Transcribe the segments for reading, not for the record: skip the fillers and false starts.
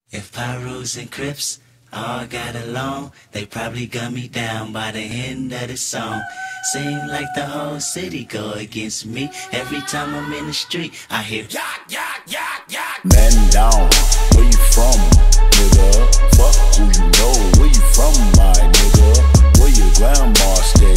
If Pyros and Crips all got along, they probably gun me down by the end of the song. Seem like the whole city go against me. Every time I'm in the street, I hear yak, yak, yak, yak. Man down, where you from, nigga? Fuck who you know, where you from, my nigga? Where your grandma stay,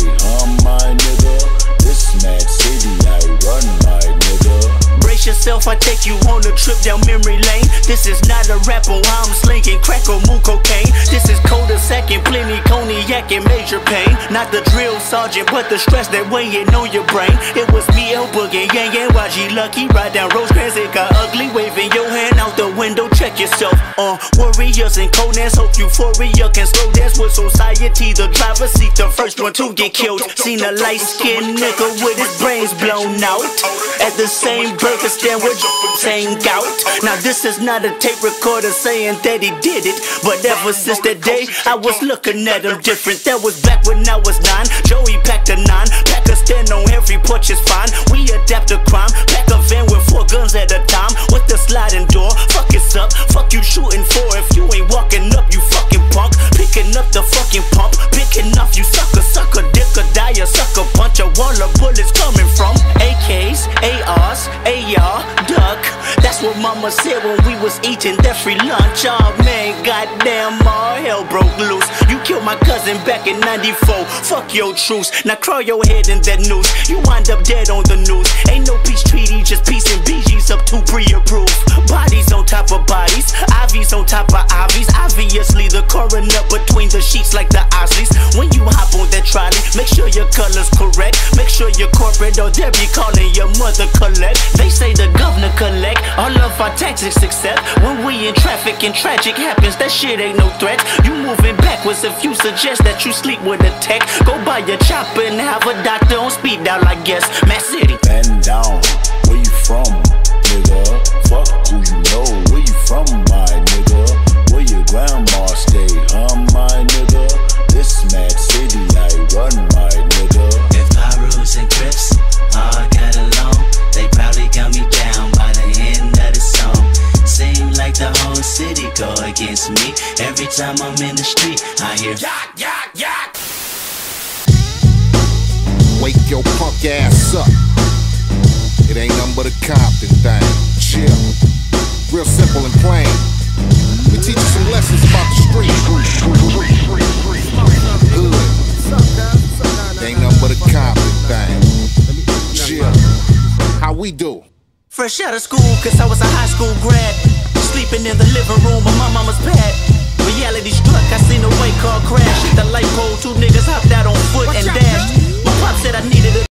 my nigga? This mad city I run, my nigga. Brace yourself, I take you on a trip down memory lane. This is not a rap or I'm slinging crack or moon cocaine. This is cul-de-sac and plenty cognac and major pain. Not the drill sergeant, but the stress that weighing on your brain. It was me, El Boogie, Yang and YG Lucky. Ride down Rosecrans, it got ugly. Waving your hand out the window, check yourself. Warriors and Conans, hope euphoria can slow dance with society. The driver's seat, the first one to get killed. Seen a light-skinned nigga with his brains blown out at the same burger stand with saying gout. Now this is not a tape recorder saying that he did it, but ever since that day I was looking at him different. That was back when I was 9. Joey packed a 9, pack a stand on every porch is fine. We adapt to crime, pack a van with 4 guns at a time with the sliding door. Fuck it's up, fuck you shooting for. If you ain't walking up, you fucking punk. Picking up the fucking pump, picking off you sucker, sucker, dick or die, a sucker punch. A wall of bullets coming from AKs, ARs, AR, duck. That's what mama said when we was eating that free lunch. Oh man, goddamn, all hell broke loose. You killed my cousin back in 94. Fuck your truce. Now crawl your head in that noose. You wind up dead on the news. Ain't no peace treaty, just peace and BG's up to pre-approved. Bodies on top of bodies, IVs on top of IVs. Obviously the coroner between the sheets like the Osleys. When you hop on that trolley, make sure your color's correct. Make sure you're corporate or they'll be calling your mother collect. They say the governor collect all of our taxes except when we in traffic and tragic happens. That shit ain't no threat. You moving backwards if you suggest that you sleep with a tech. Go buy your chopper and have a doctor on speed dial, I guess. Mad City. Man down, where you from, nigga? Fuck who you know, where you from, my nigga? Where your grandma stay, my nigga? This mad city I run, my nigga. If Pyros and Crips all got along, they probably gun me down by the end of the song. Seem like the whole city go against me. Every time I'm in the street, I hear yak, yak, yak. Wake your punk ass up. It ain't nothing but a Compton thing. Chill. Real simple and plain. We teach you some lessons about the street. Hood. It ain't nothing but a Compton thing. Chill. How we do? Fresh out of school, cause I was a high school grad. Sleeping in the living room of my mama's pad.